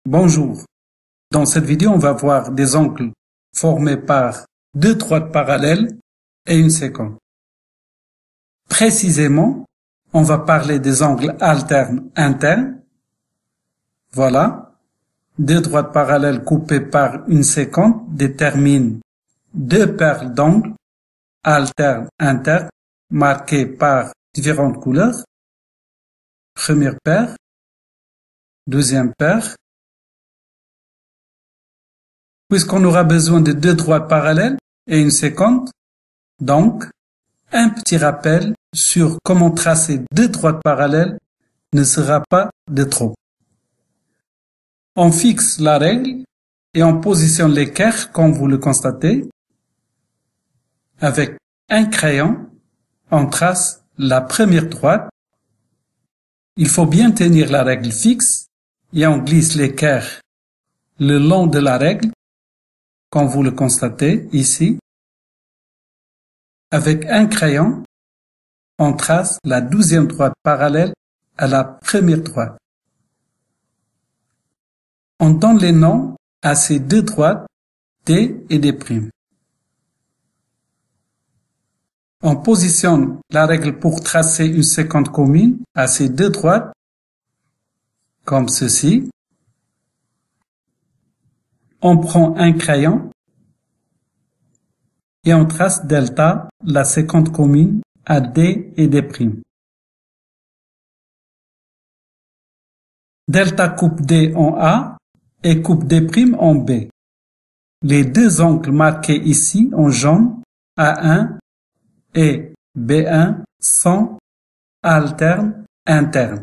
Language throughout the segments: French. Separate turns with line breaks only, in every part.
Bonjour. Dans cette vidéo, on va voir des angles formés par deux droites parallèles et une séquence. Précisément, on va parler des angles alternes internes. Voilà. Deux droites parallèles coupées par une séquence déterminent deux paires d'angles alternes internes marquées par différentes couleurs. Première paire, deuxième paire. Puisqu'on aura besoin de deux droites parallèles et une séquence, donc un petit rappel sur comment tracer deux droites parallèles ne sera pas de trop. On fixe la règle et on positionne l'équerre comme vous le constatez. Avec un crayon, on trace la première droite. Il faut bien tenir la règle fixe et on glisse l'équerre le long de la règle, comme vous le constatez ici. Avec un crayon, on trace la deuxième droite parallèle à la première droite. On donne les noms à ces deux droites, D et D'. On positionne la règle pour tracer une séquence commune à ces deux droites, comme ceci. On prend un crayon et on trace delta, la séquence commune à D et D'. Delta coupe D en A et coupe D' en B. Les deux angles marqués ici en jaune, A1 et B1, sont alternes internes.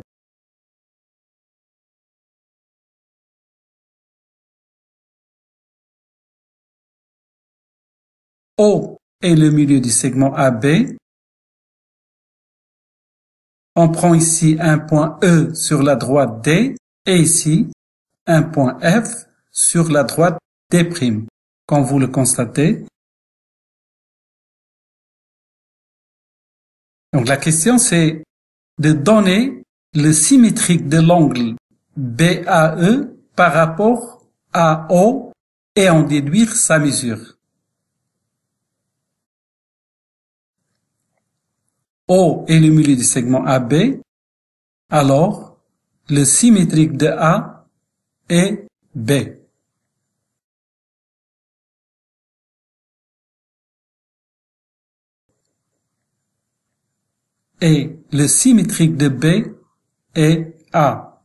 O est le milieu du segment AB. On prend ici un point E sur la droite D et ici un point F sur la droite D', comme vous le constatez. Donc la question c'est de donner le symétrique de l'angle BAE par rapport à O et en déduire sa mesure. O est le milieu du segment AB, alors le symétrique de A est B. Et le symétrique de B est A.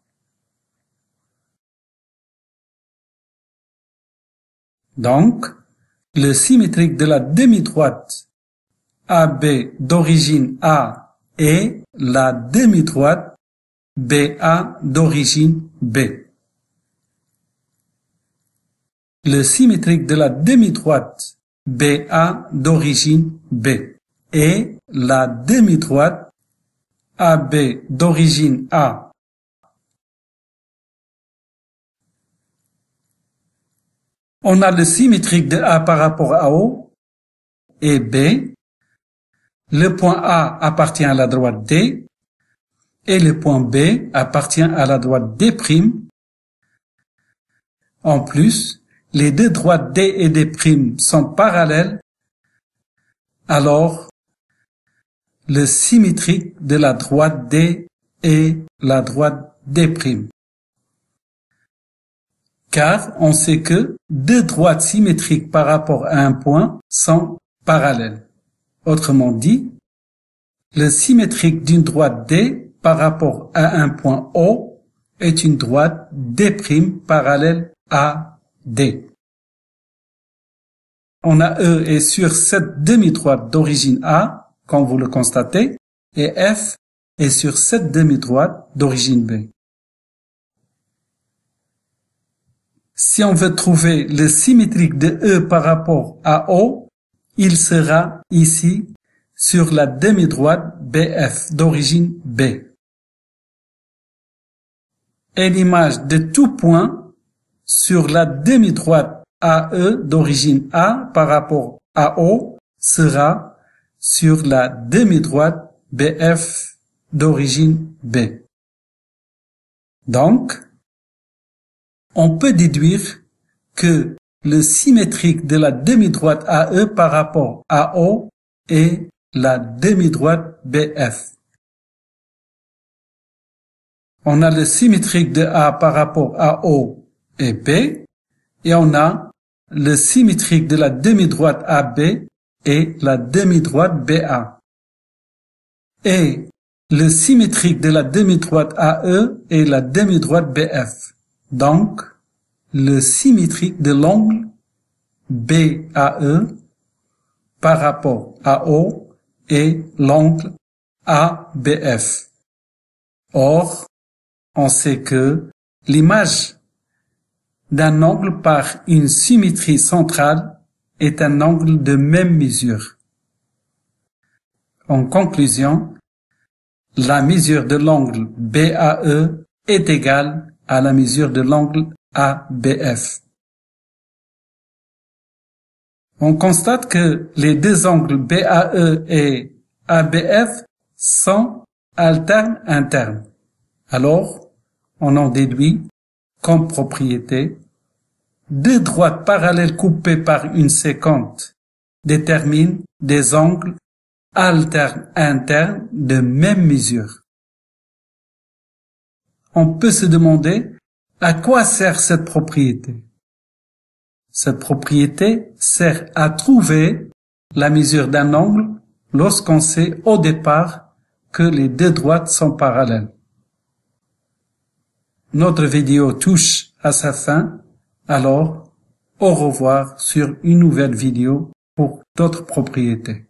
Donc, le symétrique de la demi-droite AB d'origine A est la demi-droite BA d'origine B. Le symétrique de la demi-droite BA d'origine B est la demi-droite AB d'origine A. On a le symétrique de A par rapport à O et B. Le point A appartient à la droite D et le point B appartient à la droite D'. En plus, les deux droites D et D' sont parallèles, alors le symétrique de la droite D est la droite D'. Car on sait que deux droites symétriques par rapport à un point sont parallèles. Autrement dit, le symétrique d'une droite D par rapport à un point O est une droite D' parallèle à D. On a E est sur cette demi-droite d'origine A, comme vous le constatez, et F est sur cette demi-droite d'origine B. Si on veut trouver le symétrique de E par rapport à O, il sera ici sur la demi-droite BF d'origine B. Et l'image de tout point sur la demi-droite AE d'origine A par rapport à O sera sur la demi-droite BF d'origine B. Donc, on peut déduire que le symétrique de la demi-droite AE par rapport à O est la demi-droite BF. On a le symétrique de A par rapport à O et B, et on a le symétrique de la demi-droite AB et la demi-droite BA. Et le symétrique de la demi-droite AE est la demi-droite BF. Donc, le symétrique de l'angle BAE par rapport à O est l'angle ABF. Or, on sait que l'image d'un angle par une symétrie centrale est un angle de même mesure. En conclusion, la mesure de l'angle BAE est égale à la mesure de l'angle ABF. On constate que les deux angles BAE et ABF sont alternes internes. Alors, on en déduit comme propriété: deux droites parallèles coupées par une séquente déterminent des angles alternes internes de même mesure. On peut se demander à quoi sert cette propriété. Cette propriété sert à trouver la mesure d'un angle lorsqu'on sait au départ que les deux droites sont parallèles. Notre vidéo touche à sa fin, alors au revoir sur une nouvelle vidéo pour d'autres propriétés.